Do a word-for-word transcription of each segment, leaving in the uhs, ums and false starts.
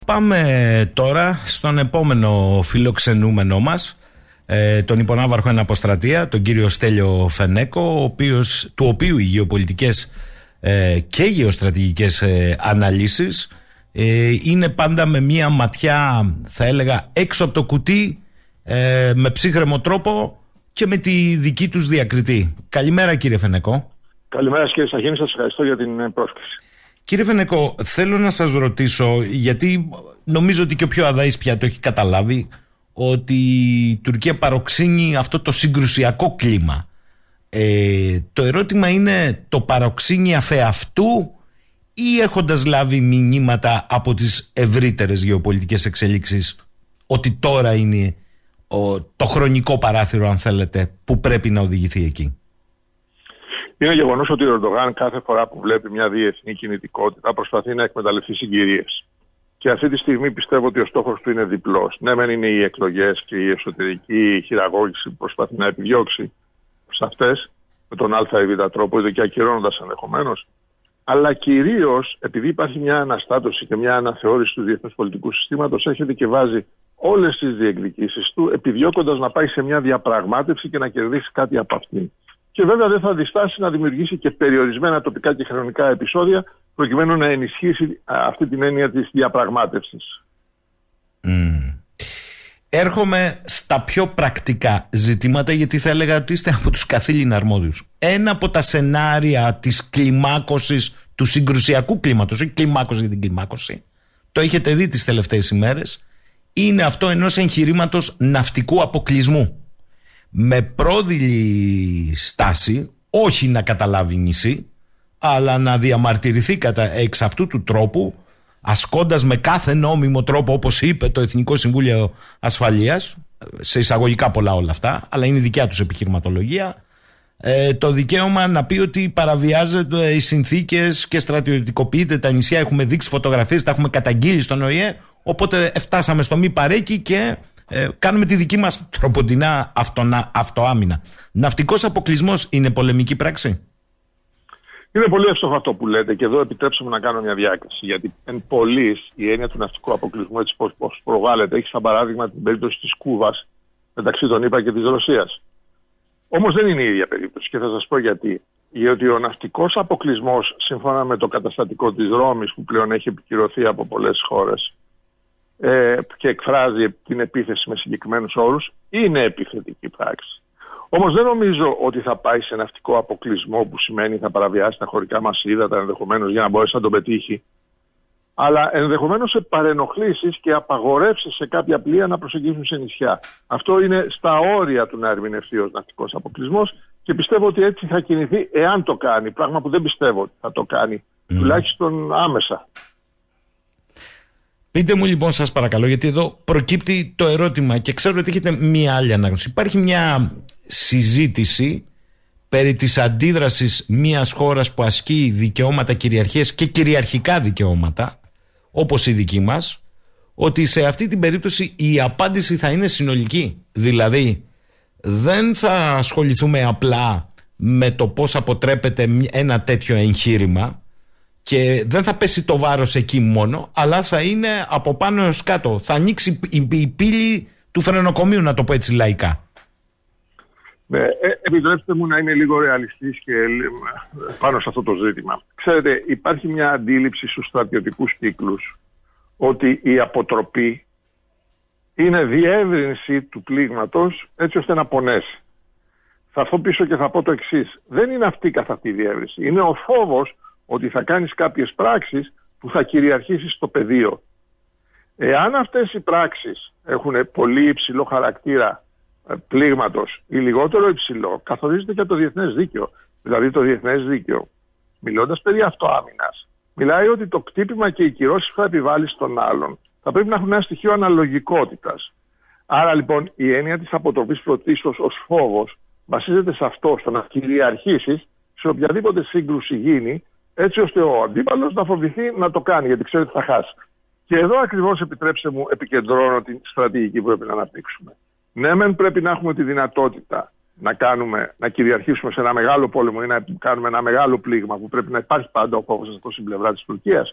Πάμε τώρα στον επόμενο φιλοξενούμενο μας, ε, τον υπονάβαρχο εν αποστρατεία, τον κύριο Στέλιο Φενέκο, ο οποίος, του οποίου οι γεωπολιτικές ε, και γεωστρατηγικές ε, αναλύσεις ε, είναι πάντα με μία ματιά, θα έλεγα, έξω από το κουτί, ε, με ψύχρεμο τρόπο και με τη δική τους διακριτή. Καλημέρα, κύριε Φενέκο. Καλημέρα, κύριε Σαχίνη, σας ευχαριστώ για την πρόσκληση. Κύριε Φενέκο, θέλω να σας ρωτήσω, γιατί νομίζω ότι και ο πιο αδαής πια το έχει καταλάβει, ότι η Τουρκία παροξύνει αυτό το συγκρουσιακό κλίμα. Ε, το ερώτημα είναι, το παροξύνει αφεαυτού ή έχοντας λάβει μηνύματα από τις ευρύτερες γεωπολιτικές εξελίξεις ότι τώρα είναι ο, το χρονικό παράθυρο, αν θέλετε, που πρέπει να οδηγηθεί εκεί? Είναι γεγονός ότι ο Ερντογάν κάθε φορά που βλέπει μια διεθνή κινητικότητα προσπαθεί να εκμεταλλευτεί συγκυρίες. Και αυτή τη στιγμή πιστεύω ότι ο στόχος του είναι διπλός. Ναι, μεν είναι οι εκλογές και η εσωτερική χειραγώγηση που προσπαθεί να επιδιώξει σε αυτές, με τον α ή β τρόπο, είτε και ακυρώνοντας ενδεχομένως, αλλά κυρίως επειδή υπάρχει μια αναστάτωση και μια αναθεώρηση του διεθνούς πολιτικού συστήματος, έρχεται και βάζει όλες τις διεκδικήσεις του, επιδιώκοντας να πάει σε μια διαπραγμάτευση και να κερδίσει κάτι από αυτήν. Και βέβαια δεν θα διστάσει να δημιουργήσει και περιορισμένα τοπικά και χρονικά επεισόδια, προκειμένου να ενισχύσει αυτή την έννοια της διαπραγμάτευσης. Mm. Έρχομαι στα πιο πρακτικά ζητήματα, γιατί θα έλεγα ότι είστε από τους καθήλυνα αρμόδιους. Ένα από τα σενάρια της κλιμάκωσης, του συγκρουσιακού κλίματος, όχι κλιμάκωση για την κλιμάκωση, το έχετε δει τις τελευταίες ημέρες, είναι αυτό ενός εγχειρήματος ναυτικού αποκλεισμού. Με πρόδειλη στάση, όχι να καταλάβει νησί, αλλά να διαμαρτυρηθεί κατά εξ αυτού του τρόπου, ασκώντας με κάθε νόμιμο τρόπο, όπως είπε το Εθνικό Συμβούλιο Ασφαλείας, σε εισαγωγικά πολλά όλα αυτά, αλλά είναι η δικιά τους επιχειρηματολογία, ε, το δικαίωμα να πει ότι παραβιάζεται οι συνθήκες και στρατιωτικοποιείται τα νησιά. Έχουμε δείξει φωτογραφίες, τα έχουμε καταγγείλει στον ΟΗΕ, οπότε φτάσαμε στο μη παρέκει και ε, κάνουμε τη δική μας τροποντινά αυτονα, αυτοάμυνα. Ναυτικός αποκλεισμός είναι πολεμική πράξη? Είναι πολύ εύστοχο αυτό που λέτε, και εδώ επιτρέψτε να κάνω μια διάκριση. Γιατί εν πολλής η έννοια του ναυτικού αποκλεισμού, έτσι πώς προβάλλεται, έχει σαν παράδειγμα την περίπτωση της Κούβας μεταξύ των ΗΠΑ και της Ρωσίας. Όμως δεν είναι η ίδια περίπτωση, και θα σας πω γιατί. Γιατί ο ναυτικός αποκλεισμός, σύμφωνα με το καταστατικό της Ρώμης, που πλέον έχει επικυρωθεί από πολλές χώρες ε, και εκφράζει την επίθεση με συγκεκριμένους όρους, είναι επιθετική πράξη. Όμως δεν νομίζω ότι θα πάει σε ναυτικό αποκλεισμό, που σημαίνει θα παραβιάσει τα χωρικά μας ύδατα ενδεχομένως για να μπορέσει να τον πετύχει, αλλά ενδεχομένως σε παρενοχλήσεις και απαγορεύσεις σε κάποια πλοία να προσεγγίσουν σε νησιά. Αυτό είναι στα όρια του να ερμηνευτεί ως ναυτικός αποκλεισμός, και πιστεύω ότι έτσι θα κινηθεί εάν το κάνει, πράγμα που δεν πιστεύω ότι θα το κάνει, mm. τουλάχιστον άμεσα. Πείτε μου λοιπόν, σας παρακαλώ, γιατί εδώ προκύπτει το ερώτημα και ξέρω ότι έχετε μία άλλη ανάγνωση. Υπάρχει μια συζήτηση περί της αντίδρασης μιας χώρας που ασκεί δικαιώματα κυριαρχίας και κυριαρχικά δικαιώματα, όπως η δική μας, ότι σε αυτή την περίπτωση η απάντηση θα είναι συνολική. Δηλαδή δεν θα ασχοληθούμε απλά με το πώς αποτρέπεται ένα τέτοιο εγχείρημα και δεν θα πέσει το βάρος εκεί μόνο, αλλά θα είναι από πάνω έως κάτω. Θα ανοίξει η, η πύλη του φρενοκομείου, να το πω έτσι λαϊκά. Ναι, ε, επιτρέψτε μου να είμαι λίγο ρεαλιστής και πάνω σε αυτό το ζήτημα. Ξέρετε, υπάρχει μια αντίληψη στους στρατιωτικούς κύκλους ότι η αποτροπή είναι διεύρυνση του πλήγματος έτσι ώστε να πονέσει. Θα έρθω πίσω και θα πω το εξής. Δεν είναι αυτή καθ' αυτή η διεύρυνση. Είναι ο φόβος ότι θα κάνεις κάποιες πράξεις που θα κυριαρχήσεις στο πεδίο. Εάν αυτές οι πράξεις έχουν πολύ υψηλό χαρακτήρα πλήγματος ή λιγότερο υψηλό, καθορίζεται και το διεθνές δίκαιο. Δηλαδή το διεθνές δίκαιο, μιλώντας περί αυτοάμυνας, μιλάει ότι το κτύπημα και οι κυρώσεις που θα επιβάλλει στον άλλον θα πρέπει να έχουν ένα στοιχείο αναλογικότητας. Άρα λοιπόν η έννοια της αποτροπής πρωτίστως ως φόβος βασίζεται σε αυτό, στο να κυριαρχήσεις σε οποιαδήποτε σύγκρουση γίνει, έτσι ώστε ο αντίπαλος να φοβηθεί να το κάνει, γιατί ξέρει ότι θα χάσει. Και εδώ ακριβώς, επιτρέψτε μου, επικεντρώνω την στρατηγική που πρέπει να αναπτύξουμε. Ναι, μεν πρέπει να έχουμε τη δυνατότητα να, κάνουμε, να κυριαρχήσουμε σε ένα μεγάλο πόλεμο ή να κάνουμε ένα μεγάλο πλήγμα που πρέπει να υπάρχει πάντα ο φόβος αυτό στην πλευρά της Τουρκίας.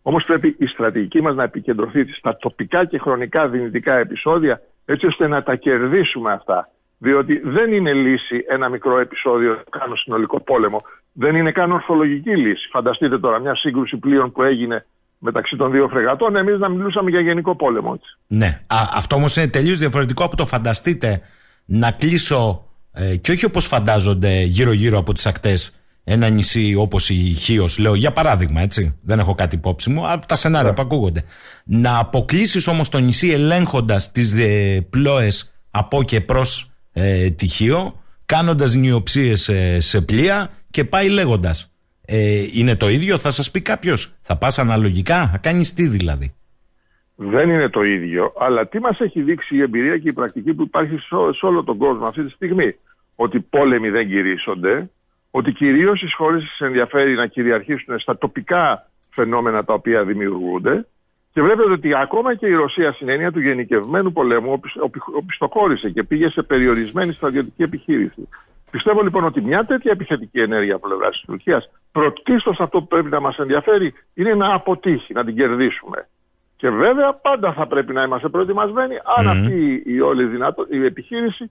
Όμως πρέπει η στρατηγική μας να επικεντρωθεί στα τοπικά και χρονικά δυνητικά επεισόδια, έτσι ώστε να τα κερδίσουμε αυτά. Διότι δεν είναι λύση ένα μικρό επεισόδιο να κάνω συνολικό πόλεμο. Δεν είναι καν ορθολογική λύση. Φανταστείτε τώρα μια σύγκρουση πλοίων που έγινε μεταξύ των δύο φρεγατών, εμείς να μιλούσαμε για γενικό πόλεμο. Έτσι. Ναι. Α, αυτό όμως είναι τελείως διαφορετικό από το φανταστείτε να κλείσω ε, και όχι όπως φαντάζονται γύρω-γύρω από τις ακτές ένα νησί όπως η Χίος, λέω για παράδειγμα, έτσι. Δεν έχω κάτι υπόψη μου, από τα σενάρια yeah. που ακούγονται. Να αποκλείσεις όμως το νησί ελέγχοντας τις ε, πλώες από και προς ε, τη Χίο, κάνοντας νιοψίες ε, σε πλοία και πάει λέγοντας. Ε, είναι το ίδιο, θα σας πει κάποιος. Θα πας αναλογικά, θα κάνεις τι δηλαδή. Δεν είναι το ίδιο, αλλά τι μας έχει δείξει η εμπειρία και η πρακτική που υπάρχει σε όλο τον κόσμο αυτή τη στιγμή. Ότι πόλεμοι δεν κηρύσσονται, ότι κυρίως οι χώρες τις ενδιαφέρει να κυριαρχήσουν στα τοπικά φαινόμενα τα οποία δημιουργούνται και βλέπετε ότι ακόμα και η Ρωσία στην έννοια του γενικευμένου πολέμου οπισθοχώρησε και πήγε σε περιορισμένη στρατιωτική επιχείρηση. Πιστεύω λοιπόν ότι μια τέτοια επιθετική ενέργεια από πλευράς της Τουρκίας, πρωτίστως αυτό που πρέπει να μας ενδιαφέρει είναι να αποτύχει, να την κερδίσουμε. Και βέβαια πάντα θα πρέπει να είμαστε προετοιμασμένοι αν mm. αυτή η όλη δυνατό, η επιχείρηση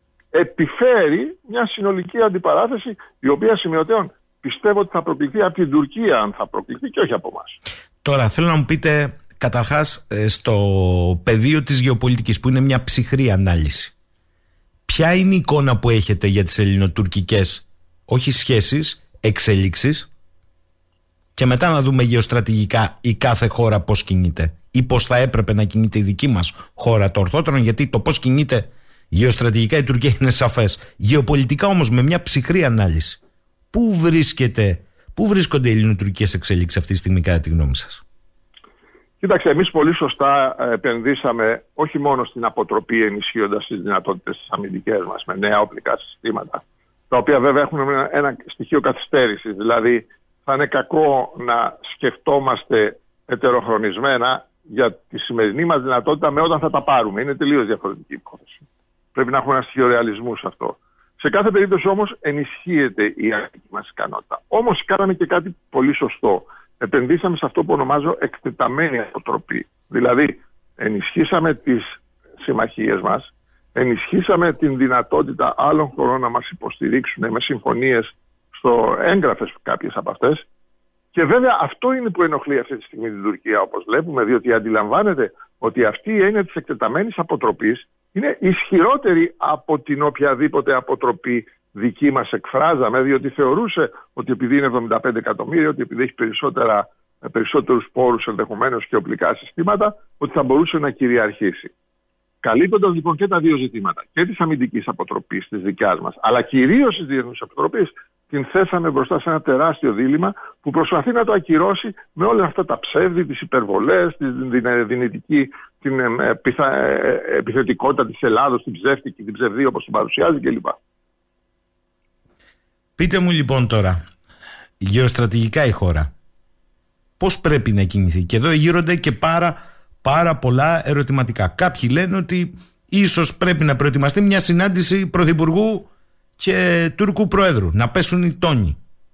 επιφέρει μια συνολική αντιπαράθεση, η οποία σημειωτέων πιστεύω ότι θα προκληθεί από την Τουρκία, αν θα προκληθεί, και όχι από εμάς. Τώρα θέλω να μου πείτε καταρχάς στο πεδίο της γεωπολιτικής, που είναι μια ψυχρή ανάλυση. Ποια είναι η εικόνα που έχετε για τις ελληνοτουρκικές, όχι σχέσεις, εξέλιξεις, και μετά να δούμε γεωστρατηγικά η κάθε χώρα πώς κινείται ή πώς θα έπρεπε να κινείται η δική μας χώρα, το ορθότερον, γιατί το πώς κινείται γεωστρατηγικά η Τουρκία είναι σαφές. Γεωπολιτικά όμως με μια ψυχρή ανάλυση. Πού βρίσκεται, πού βρίσκονται οι ελληνοτουρκικές εξέλιξεις αυτή τη στιγμή κατά τη γνώμη σας? Κοίταξε, εμείς πολύ σωστά επενδύσαμε όχι μόνο στην αποτροπή, ενισχύοντας τις δυνατότητες τις αμυντικές μας με νέα οπλικά συστήματα, τα οποία βέβαια έχουν ένα, ένα στοιχείο καθυστέρησης. Δηλαδή θα είναι κακό να σκεφτόμαστε ετεροχρονισμένα για τη σημερινή μας δυνατότητα με όταν θα τα πάρουμε. Είναι τελείως διαφορετική υπόθεση. Πρέπει να έχουμε ένα στοιχείο ρεαλισμού σε αυτό. Σε κάθε περίπτωση όμως ενισχύεται η άμυντική μας ικανότητα. Όμως κάναμε και κάτι πολύ σωστό. Επενδύσαμε σε αυτό που ονομάζω εκτεταμένη αποτροπή. Δηλαδή ενισχύσαμε τις συμμαχίες μας, ενισχύσαμε την δυνατότητα άλλων χωρών να μας υποστηρίξουν με συμφωνίες στο έγγραφες κάποιες από αυτές. Και βέβαια αυτό είναι που ενοχλεί αυτή τη στιγμή την Τουρκία, όπως βλέπουμε, διότι αντιλαμβάνεται ότι αυτή η έννοια της εκτεταμένης αποτροπής είναι ισχυρότερη από την οποιαδήποτε αποτροπή δική μας εκφράζαμε, διότι θεωρούσε ότι επειδή είναι εβδομήντα πέντε εκατομμύρια, ότι επειδή έχει περισσότερα, περισσότερους πόρους ενδεχομένως και οπλικά συστήματα, ότι θα μπορούσε να κυριαρχήσει. Καλύπτοντας λοιπόν και τα δύο ζητήματα, και της αμυντικής αποτροπής της δικιάς μας, αλλά κυρίως της διεθνούς αποτροπής, την θέσαμε μπροστά σε ένα τεράστιο δίλημμα που προσπαθεί να το ακυρώσει με όλα αυτά τα ψεύδη, τις υπερβολές, την δυνητική, την επιθα... επιθετικότητα της Ελλάδος, την ψεύτικη, την ψευδή όπως την παρουσιάζει κλπ. Πείτε μου λοιπόν τώρα, γεωστρατηγικά η χώρα πώς πρέπει να κινηθεί? Και εδώ γύρονται και πάρα, πάρα πολλά ερωτηματικά. Κάποιοι λένε ότι ίσως πρέπει να προετοιμαστεί μια συνάντηση Πρωθυπουργού και Τούρκου Προέδρου, να πέσουν οι τόνοι.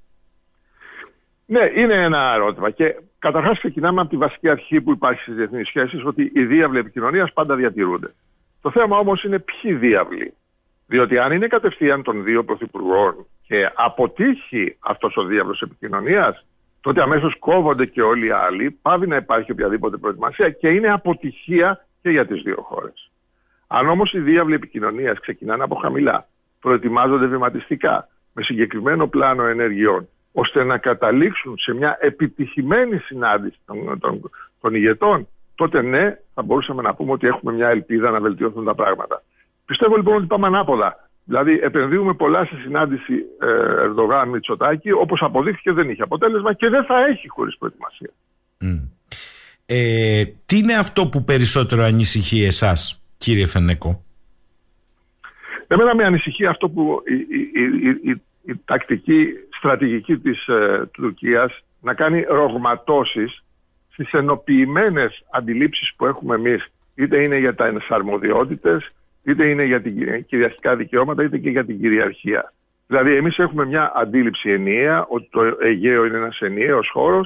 Ναι, είναι ένα ερώτημα. Και καταρχάς ξεκινάμε από τη βασική αρχή που υπάρχει στις διεθνείς σχέσεις, ότι οι διάβλοι επικοινωνίας πάντα διατηρούνται. Το θέμα όμως είναι ποιοι διάβλοι. Διότι αν είναι κατευθείαν των δύο πρωθυπουργών και αποτύχει αυτός ο διάβλος επικοινωνίας, τότε αμέσως κόβονται και όλοι οι άλλοι, πάβει να υπάρχει οποιαδήποτε προετοιμασία και είναι αποτυχία και για τις δύο χώρες. Αν όμως οι διάβλοι επικοινωνίας ξεκινάνε από χαμηλά, προετοιμάζονται βηματιστικά, με συγκεκριμένο πλάνο ενεργειών, ώστε να καταλήξουν σε μια επιτυχημένη συνάντηση των, των, των ηγετών, τότε ναι, θα μπορούσαμε να πούμε ότι έχουμε μια ελπίδα να βελτιωθούν τα πράγματα. Πιστεύω λοιπόν ότι πάμε ανάποδα. Δηλαδή επενδύουμε πολλά στη συνάντηση ε, Ερντογάν-Μητσοτάκη, όπως αποδείχθηκε δεν είχε αποτέλεσμα και δεν θα έχει χωρίς προετοιμασία. Mm. Ε, τι είναι αυτό που περισσότερο ανησυχεί εσάς, κύριε Φενέκο? Εμένα με ανησυχεί αυτό που η, η, η, η, η τακτική στρατηγική της ε, Τουρκίας να κάνει ρογματώσεις στις ενοποιημένες αντιλήψεις που έχουμε εμείς, είτε είναι για τα ενσαρμοδιότητες, είτε είναι για την κυριαρχικά δικαιώματα, είτε και για την κυριαρχία. Δηλαδή εμείς έχουμε μια αντίληψη ενιαία ότι το Αιγαίο είναι ένας ενιαίος χώρος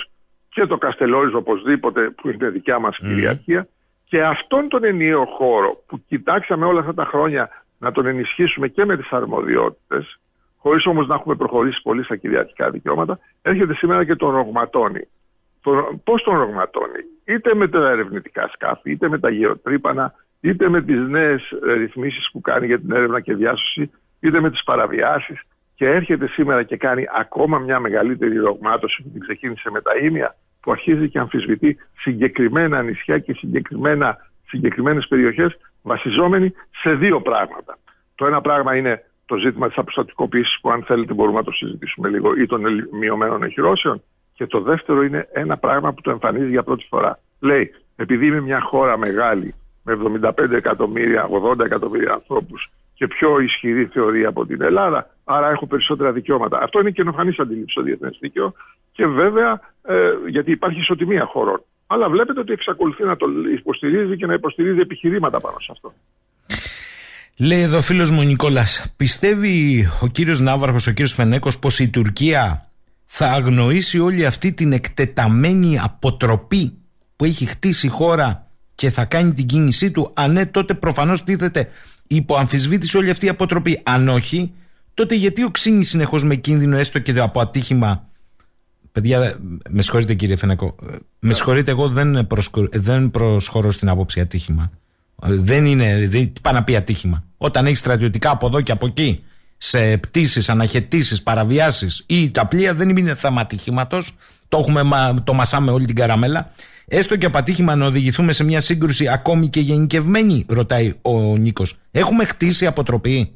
και το Καστελόριζο οπωσδήποτε που είναι δικιά μας mm. κυριαρχία, και αυτόν τον ενιαίο χώρο που κοιτάξαμε όλα αυτά τα χρόνια να τον ενισχύσουμε και με τις αρμοδιότητες, χωρίς όμως να έχουμε προχωρήσει πολύ στα κυριαρχικά δικαιώματα, έρχεται σήμερα και τον ρογματώνει. Το, πώς τον ρογματώνει? Είτε με τα ερευνητικά σκάφη, είτε με τα γεωτρύπανα, είτε με τις νέες ρυθμίσεις που κάνει για την έρευνα και διάσωση, είτε με τις παραβιάσεις, και έρχεται σήμερα και κάνει ακόμα μια μεγαλύτερη ρογμάτωση που την ξεκίνησε με τα ίμια, που αρχίζει και αμφισβητεί συγκεκριμένα νησιά και συγκεκριμένα, συγκεκριμένες περιοχές, βασιζόμενοι σε δύο πράγματα. Το ένα πράγμα είναι το ζήτημα της αποστατικοποίησης, που αν θέλετε μπορούμε να το συζητήσουμε λίγο, ή των μειωμένων εχειρώσεων. Και το δεύτερο είναι ένα πράγμα που το εμφανίζει για πρώτη φορά. Λέει, επειδή είμαι μια χώρα μεγάλη με εβδομήντα πέντε εκατομμύρια, ογδόντα εκατομμύρια ανθρώπους και πιο ισχυρή θεωρία από την Ελλάδα, άρα έχω περισσότερα δικαιώματα. Αυτό είναι καινοφανής αντίληψη στο διεθνές δίκαιο, και βέβαια ε, γιατί υπάρχει ισοτιμία χωρών. Αλλά βλέπετε ότι εξακολουθεί να το υποστηρίζει και να υποστηρίζει επιχειρήματα πάνω σε αυτό. Λέει εδώ φίλος μου ο Νικόλας, πιστεύει ο κύριος Ναύαρχος, ο κύριος Φενέκος, πως η Τουρκία θα αγνοήσει όλη αυτή την εκτεταμένη αποτροπή που έχει χτίσει η χώρα και θα κάνει την κίνησή του? Αν ναι, τότε προφανώς τίθεται υπό αμφισβήτηση όλη αυτή η αποτροπή. Αν όχι, τότε γιατί οξύνει συνεχώς με κίνδυνο έστω και από ατύχημα? Παιδιά, με συγχωρείτε κύριε Φενέκο, με συγχωρείτε, εγώ δεν, προσκο... δεν προσχωρώ στην άποψη ατύχημα. Δεν είναι, δεν πάει να πει ατύχημα. Όταν έχει στρατιωτικά από εδώ και από εκεί, σε πτήσεις, αναχαιτήσεις, παραβιάσεις, ή τα πλοία, δεν είναι θέμα ατυχήματος. Το, έχουμε, το μασάμε όλη την καραμέλα. Έστω και από ατύχημα να οδηγηθούμε σε μια σύγκρουση ακόμη και γενικευμένη, ρωτάει ο Νίκος. Έχουμε χτίσει αποτροπή?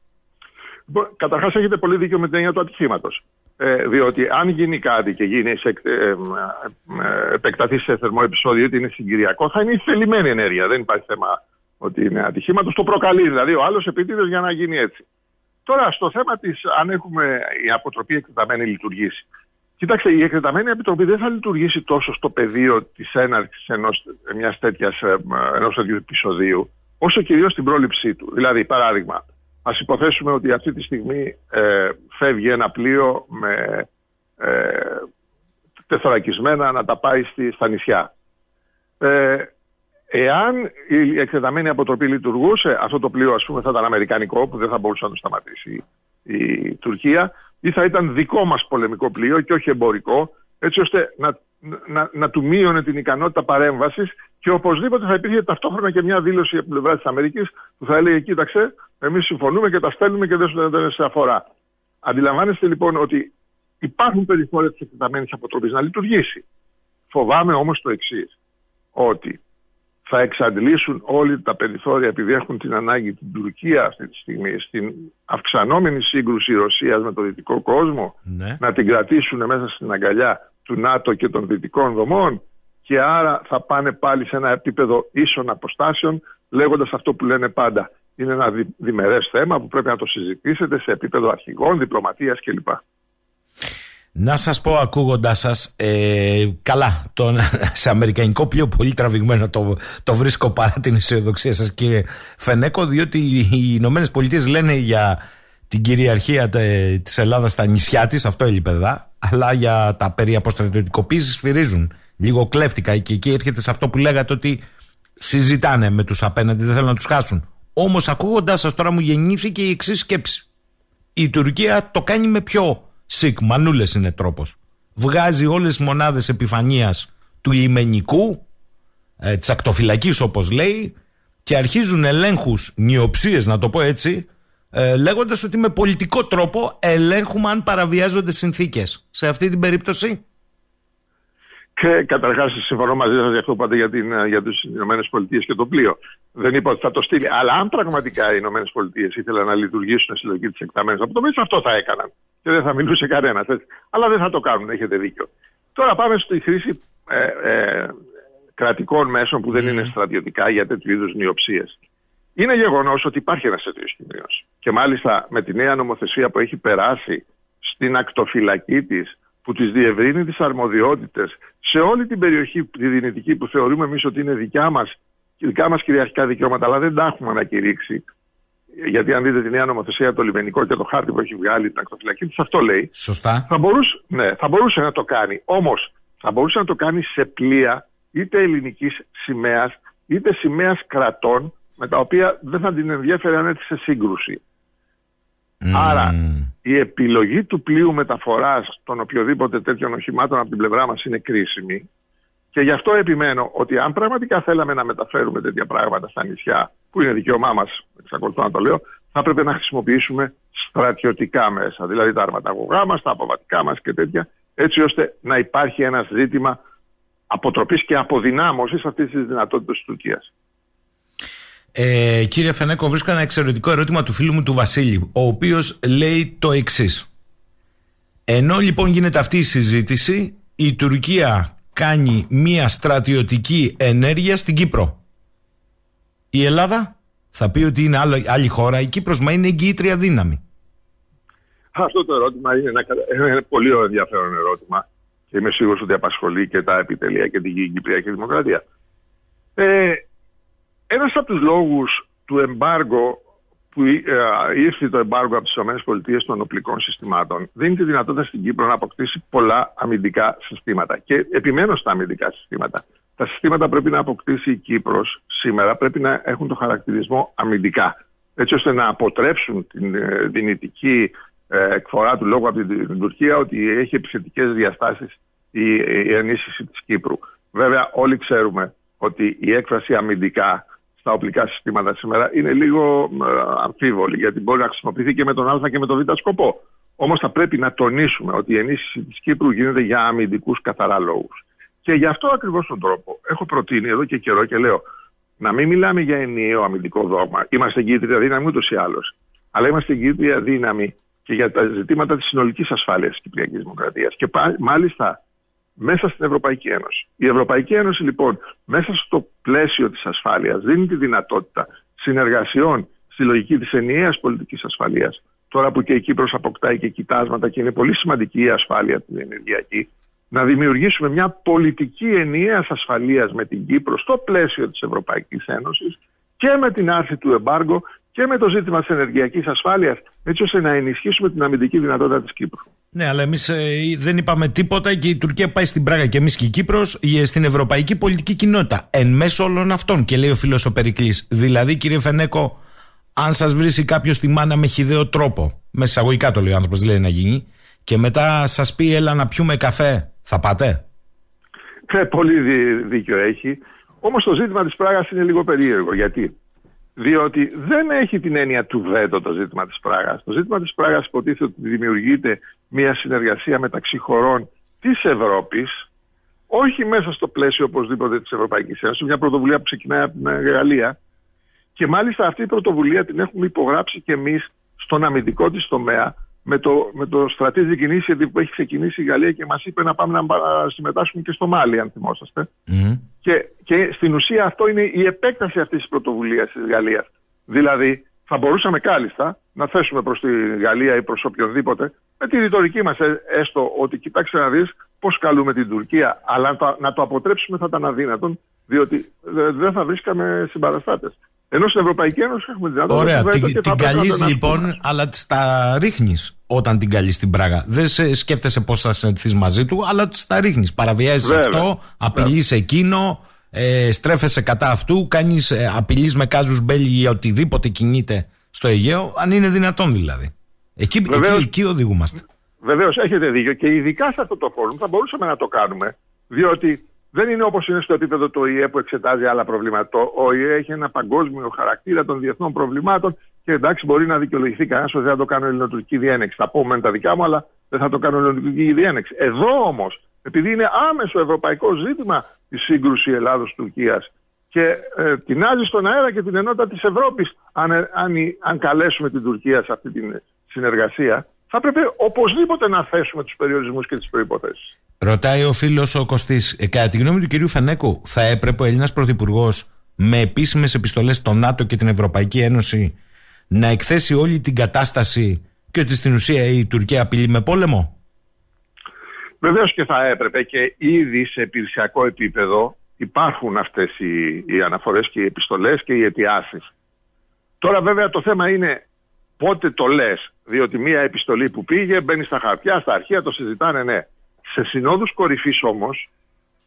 Καταρχάς έχετε πολύ δίκιο με την έννοια του ατυχήματος. Ε, διότι αν γίνει κάτι και γίνει σε, ε, ε, ε, επεκταθεί σε θερμό επεισόδιο, είτε είναι συγκυριακό, θα είναι η θελημένη ενέργεια. Δεν υπάρχει θέμα ότι είναι ατυχήματος. Το προκαλεί δηλαδή ο άλλος επίτηδες για να γίνει έτσι. Τώρα, στο θέμα της αν έχουμε η αποτροπή εκτεταμένη λειτουργήσει. Κοιτάξτε, η εκτεταμένη επιτροπή δεν θα λειτουργήσει τόσο στο πεδίο της έναρξης ενός, μιας τέτοιας, ενός τέτοιου επεισοδίου, όσο κυρίως στην πρόληψή του. Δηλαδή, παράδειγμα, ας υποθέσουμε ότι αυτή τη στιγμή ε, φεύγει ένα πλοίο με ε, τεθωρακισμένα να τα πάει στη, στα νησιά. Ε, εάν η εκτεταμένη αποτροπή λειτουργούσε, αυτό το πλοίο ας πούμε θα ήταν αμερικανικό, που δεν θα μπορούσε να το σταματήσει η Τουρκία, ή θα ήταν δικό μας πολεμικό πλοίο και όχι εμπορικό, έτσι ώστε να, να, να του μείωνε την ικανότητα παρέμβασης, και οπωσδήποτε θα υπήρχε ταυτόχρονα και μια δήλωση από την πλευρά της Αμερικής που θα έλεγε, κοίταξε, εμείς συμφωνούμε και τα στέλνουμε και δεν σε αφορά. Αντιλαμβάνεστε λοιπόν ότι υπάρχουν περιθώρια της εκτεταμένης αποτροπής να λειτουργήσει. Φοβάμαι όμως το εξής, ότι θα εξαντλήσουν όλοι τα περιθώρια, επειδή έχουν την ανάγκη την Τουρκία αυτή τη στιγμή στην αυξανόμενη σύγκρουση Ρωσίας με το δυτικό κόσμο, ναι, να την κρατήσουν μέσα στην αγκαλιά του ΝΑΤΟ και των δυτικών δομών, και άρα θα πάνε πάλι σε ένα επίπεδο ίσων αποστάσεων, λέγοντας αυτό που λένε πάντα. Είναι ένα δι, διμερές θέμα που πρέπει να το συζητήσετε σε επίπεδο αρχηγών, διπλωματίας κλπ. Να σας πω ακούγοντάς σας, ε, καλά, το, σε αμερικανικό πλοίο πολύ τραβηγμένο το, το βρίσκω παρά την αισιοδοξία σας κύριε Φενέκο, διότι οι Ηνωμένες Πολιτείες λένε για την κυριαρχία τε, της Ελλάδας στα νησιά της, αυτό έλειπε εδώ, αλλά για τα περί αποστρατιωτικοποίησης σφυρίζουν. Λίγο κλέφτηκα, και εκεί έρχεται σε αυτό που λέγατε ότι συζητάνε με τους απέναντι, δεν θέλουν να τους χάσουν. Όμως ακούγοντάς σας τώρα μου γεννήθηκε η εξής σκέψη. Η Τουρκία το κάνει με πιο σικ, μανούλες είναι τρόπος. Βγάζει όλες τις μονάδες επιφανείας του λιμενικού, ε, της ακτοφυλακής όπως λέει, και αρχίζουν ελέγχους, νιοψίες να το πω έτσι, ε, λέγοντας ότι με πολιτικό τρόπο ελέγχουμε αν παραβιάζονται συνθήκες. Σε αυτή την περίπτωση... Και καταρχάς συμφωνώ μαζί σας για αυτό που είπατε για, την, για τις Ηνωμένες Πολιτείες και το πλοίο. Δεν είπα ότι θα το στείλει. Αλλά αν πραγματικά οι Ηνωμένες Πολιτείες ήθελαν να λειτουργήσουν στη λογική της εκτεταμένης αποτροπής, αυτό θα έκαναν. Και δεν θα μιλούσε κανένας. Αλλά δεν θα το κάνουν, έχετε δίκιο. Τώρα πάμε στη χρήση ε, ε, κρατικών μέσων που δεν είναι στρατιωτικά για τέτοιου είδους νιοψίες. Είναι γεγονός ότι υπάρχει ένας τέτοιος κίνδυνος. Και μάλιστα με τη νέα νομοθεσία που έχει περάσει στην ακτοφυλακή της, που τις διευρύνει τις αρμοδιότητες σε όλη την περιοχή τη δυνητική που θεωρούμε εμείς ότι είναι δικιά μας, δικά μας κυριαρχικά δικαιώματα, αλλά δεν τα έχουμε ανακηρύξει. Γιατί αν δείτε τη νέα νομοθεσία, το λιμενικό και το χάρτη που έχει βγάλει την ακτοφυλακή της, αυτό λέει. Σωστά. Θα μπορούσε, ναι, θα μπορούσε να το κάνει. Όμως θα μπορούσε να το κάνει σε πλοία είτε ελληνικής σημαίας είτε σημαίας κρατών με τα οποία δεν θα την ενδιέφερε αν έρθει σε σύγκρουση. Mm. Άρα η επιλογή του πλοίου μεταφοράς των οποιοδήποτε τέτοιων οχημάτων από την πλευρά μας είναι κρίσιμη και γι' αυτό επιμένω ότι αν πραγματικά θέλαμε να μεταφέρουμε τέτοια πράγματα στα νησιά, που είναι δικαίωμά μας, εξακολουθώ να το λέω, θα πρέπει να χρησιμοποιήσουμε στρατιωτικά μέσα, δηλαδή τα αρματαγωγά μας, τα αποβατικά μας και τέτοια, έτσι ώστε να υπάρχει ένα ζήτημα αποτροπής και αποδυνάμωσης αυτής της δυνατότητας της Τουρκίας. Ε, κύριε Φενέκο, βρίσκω ένα εξαιρετικό ερώτημα του φίλου μου του Βασίλη, ο οποίος λέει το εξής. Ενώ λοιπόν γίνεται αυτή η συζήτηση, η Τουρκία κάνει μία στρατιωτική ενέργεια στην Κύπρο. Η Ελλάδα θα πει ότι είναι άλλο, άλλη χώρα, η Κύπρος μα είναι εγγυήτρια δύναμη. Αυτό το ερώτημα είναι ένα, ένα πολύ ενδιαφέρον ερώτημα και είμαι σίγουρος ότι απασχολεί και τα επιτελεία και την Κυπριακή Δημοκρατία. Ε, ένας από τους λόγους του εμπάργου που ε, ήρθε το εμπάργο από τις ΗΠΑ των οπλικών συστημάτων δίνει τη δυνατότητα στην Κύπρο να αποκτήσει πολλά αμυντικά συστήματα. Και επιμένω στα αμυντικά συστήματα. Τα συστήματα πρέπει να αποκτήσει η Κύπρος σήμερα πρέπει να έχουν το χαρακτηρισμό αμυντικά, έτσι ώστε να αποτρέψουν την ε, δυνητική ε, εκφορά του λόγου από την, την Τουρκία ότι έχει επιθετικές διαστάσεις η, η ενίσχυση της Κύπρου. Βέβαια όλοι ξέρουμε ότι η έκφραση αμυντικά στα οπλικά συστήματα σήμερα είναι λίγο ε, αμφίβολη, γιατί μπορεί να χρησιμοποιηθεί και με τον Α και με τον Β σκοπό. Όμως θα πρέπει να τονίσουμε ότι η ενίσχυση της Κύπρου γίνεται για αμυντικούς καθαρά λόγους. Και γι' αυτό ακριβώς τον τρόπο έχω προτείνει εδώ και καιρό και λέω να μην μιλάμε για ενιαίο αμυντικό δόγμα. Είμαστε εγγυήτρια δύναμη ούτως ή άλλως. Αλλά είμαστε εγγυήτρια δύναμη και για τα ζητήματα της συνολικής ασφάλειας της Κυπριακής Δημοκρατίας. Και πά, μάλιστα μέσα στην Ευρωπαϊκή Ένωση. Η Ευρωπαϊκή Ένωση λοιπόν μέσα στο πλαίσιο της ασφάλειας δίνει τη δυνατότητα συνεργασιών στη λογική της ενιαίας πολιτικής ασφαλείας. Τώρα που και η Κύπρος αποκτάει και κοιτάσματα και είναι πολύ σημαντική η ασφάλεια την ενεργειακή, να δημιουργήσουμε μια πολιτική ενιαίας ασφαλείας με την Κύπρο στο πλαίσιο της Ευρωπαϊκής Ένωσης και με την άρση του εμπάργου και με το ζήτημα της ενεργειακής ασφάλειας, έτσι ώστε να ενισχύσουμε την αμυντική δυνατότητα της Κύπρου. Ναι, αλλά εμείς ε, δεν είπαμε τίποτα και η Τουρκία πάει στην Πράγα και εμείς και η Κύπρος στην ευρωπαϊκή πολιτική κοινότητα. Εν μέσω όλων αυτών, και λέει ο φίλος ο Περικλής. Δηλαδή, κύριε Φενέκο, αν σας βρίσει κάποιος τη μάνα με χυδαίο τρόπο, με εισαγωγικά το λέει ο άνθρωπος, δηλαδή να γίνει, και μετά σας πει έλα να πιούμε καφέ, θα πάτε? Ε, πολύ δίκιο έχει. Όμως το ζήτημα της Πράγας είναι λίγο περίεργο. Γιατί? Διότι δεν έχει την έννοια του βέτο το ζήτημα της Πράγας. Το ζήτημα της Πράγας υποτίθεται ότι δημιουργείται μια συνεργασία μεταξύ χωρών της Ευρώπης, όχι μέσα στο πλαίσιο οπωσδήποτε της Ευρωπαϊκής Ένωσης, μια πρωτοβουλία που ξεκινάει από την Γαλλία. Και μάλιστα αυτή η πρωτοβουλία την έχουμε υπογράψει και εμείς στον αμυντικό της τομέα με το, με το Strategic Initiative που έχει ξεκινήσει η Γαλλία και μας είπε να πάμε να συμμετάσχουμε και στο Μάλι, αν θυμόσαστε. Mm. Και, και στην ουσία αυτό είναι η επέκταση αυτής της πρωτοβουλίας της Γαλλίας. Δηλαδή θα μπορούσαμε κάλλιστα να θέσουμε προς τη Γαλλία ή προς οποιονδήποτε με τη ρητορική μας έστω ότι κοιτάξτε να δεις πώς καλούμε την Τουρκία, αλλά να το, να το αποτρέψουμε θα ήταν αδύνατον, διότι δεν θα βρίσκαμε συμπαραστάτες. Ενώ στην Ευρωπαϊκή Ένωση έχουμε δυνατότητα. Ωραία, την, την, την καλείς λοιπόν, αλλά στα ρίχνεις όταν την καλείς στην Πράγα. Δεν σε σκέφτεσαι πώς θα συναντηθείς μαζί του, αλλά στα ρίχνεις. Παραβιάζεις αυτό, απειλείς εκείνο, ε, στρέφεσαι κατά αυτού, κάνεις, ε, απειλείς με κάζους μπέλι ή οτιδήποτε κινείται στο Αιγαίο, αν είναι δυνατόν δηλαδή. Εκεί, βεβαίως, εκεί, εκεί οδηγούμαστε. Βεβαίως, έχετε δίκιο και ειδικά σε αυτό το φόρουμ θα μπορούσαμε να το κάνουμε, διότι δεν είναι όπως είναι στο επίπεδο του Ο Η Ε που εξετάζει άλλα προβλήματα. Το Ο Η Ε έχει ένα παγκόσμιο χαρακτήρα των διεθνών προβλημάτων και εντάξει, μπορεί να δικαιολογηθεί κανένας ότι δεν θα το κάνω ελληνοτουρκική διένεξη. Θα πω μεν τα δικά μου, αλλά δεν θα το κάνω ελληνοτουρκική διένεξη. Εδώ όμως, επειδή είναι άμεσο ευρωπαϊκό ζήτημα η σύγκρουση Ελλάδος-Τουρκίας και ε, τεινάζει στον αέρα και την ενότητα της Ευρώπης, αν, αν, αν καλέσουμε την Τουρκία σε αυτή τη συνεργασία, θα πρέπει οπωσδήποτε να θέσουμε τους περιορισμούς και τις προϋποθέσεις. Ρωτάει ο φίλος ο Κωστής, ε, κατά τη γνώμη του κυρίου Φενέκου, θα έπρεπε ο Έλληνας Πρωθυπουργός με επίσημες επιστολές στο ΝΑΤΟ και την Ευρωπαϊκή Ένωση να εκθέσει όλη την κατάσταση και ότι στην ουσία η Τουρκία απειλεί με πόλεμο? Βεβαίως και θα έπρεπε, και ήδη σε επιρρησιακό επίπεδο υπάρχουν αυτές οι, οι αναφορές και οι επιστολές και οι αιτιάσεις. Τώρα βέβαια το θέμα είναι πότε το λες, διότι μία επιστολή που πήγε μπαίνει στα χαρτιά, στα αρχεία, το συζητάνε, ναι. Σε συνόδους κορυφής όμως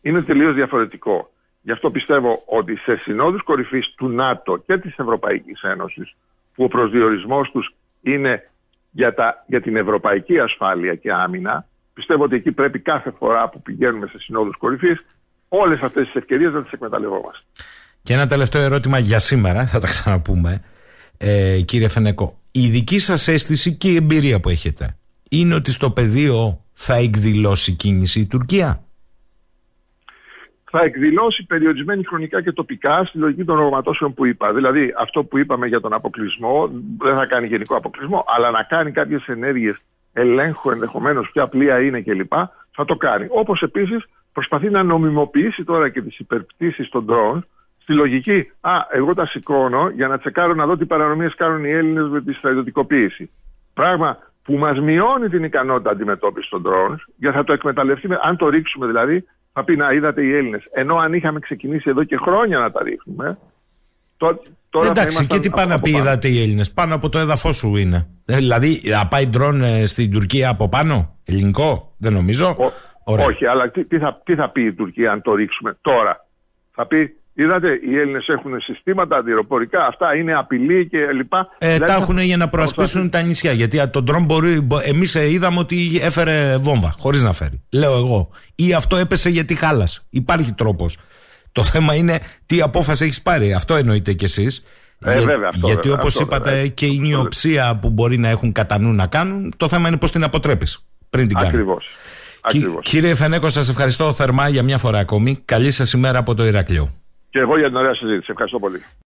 είναι τελείως διαφορετικό. Γι' αυτό πιστεύω ότι σε συνόδους κορυφής του ΝΑΤΟ και της Ευρωπαϊκής Ένωσης, που ο προσδιορισμός τους είναι για, τα, για την ευρωπαϊκή ασφάλεια και άμυνα, πιστεύω ότι εκεί πρέπει κάθε φορά που πηγαίνουμε σε συνόδους κορυφής όλες αυτές τις ευκαιρίες να τις εκμεταλλευόμαστε. Και ένα τελευταίο ερώτημα για σήμερα, θα τα ξαναπούμε, ε, κύριε Φενέκο. Η δική σας αίσθηση και η εμπειρία που έχετε είναι ότι στο πεδίο θα εκδηλώσει κίνηση η Τουρκία? Θα εκδηλώσει περιορισμένη χρονικά και τοπικά στη λογική των οργανώσεων που είπα. Δηλαδή, αυτό που είπαμε για τον αποκλεισμό, δεν θα κάνει γενικό αποκλεισμό, αλλά να κάνει κάποιες ενέργειες ελέγχου ενδεχομένως, ποια πλοία είναι κλπ. Θα το κάνει. Όπως επίσης προσπαθεί να νομιμοποιήσει τώρα και τις υπερπτήσεις των drones στη λογική, α, εγώ τα σηκώνω για να τσεκάρω να δω τι παρανομίες κάνουν οι Έλληνες με τη στρατιωτικοποίηση. Πράγμα που μας μειώνει την ικανότητα αντιμετώπισης των drones, γιατί θα το εκμεταλλευτεί, αν το ρίξουμε δηλαδή, θα πει να είδατε οι Έλληνες. Ενώ αν είχαμε ξεκινήσει εδώ και χρόνια να τα ρίχνουμε, τώρα, τώρα εντάξει, και τι πάνε να πει είδατε οι Έλληνες? Πάνω από το έδαφος σου είναι. Ε, δηλαδή, θα πάει ντρόν ε, στην Τουρκία από πάνω? Ελληνικό, δεν νομίζω. Ο, όχι, αλλά τι, τι, θα, τι θα πει η Τουρκία αν το ρίξουμε τώρα? Θα πει, είδατε, οι Έλληνες έχουν συστήματα αντιεροπορικά, αυτά είναι απειλή και λοιπά. Ε, δηλαδή, τα έχουν για να προασπίσουν τα νησιά. Γιατί το ντρόν μπορεί. Εμείς είδαμε ότι έφερε βόμβα, χωρίς να φέρει. Λέω εγώ. Ή αυτό έπεσε γιατί χάλασε. Υπάρχει τρόπος. Το θέμα είναι τι απόφαση έχεις πάρει. Αυτό εννοείτε κι εσείς. Ε, Για, βέβαια, αυτό, γιατί βέβαια, όπως αυτό, είπατε, βέβαια. και η νιοψία που μπορεί να έχουν κατά νου να κάνουν, το θέμα είναι πώς την αποτρέπεις πριν την κάνεις. Ακριβώς. Ακριβώς. Κύριε Φενέκο, σας ευχαριστώ θερμά για μια φορά ακόμη. Καλή σας ημέρα από το Ηράκλειο. Και εγώ για την ωραία συζήτηση. Ευχαριστώ πολύ.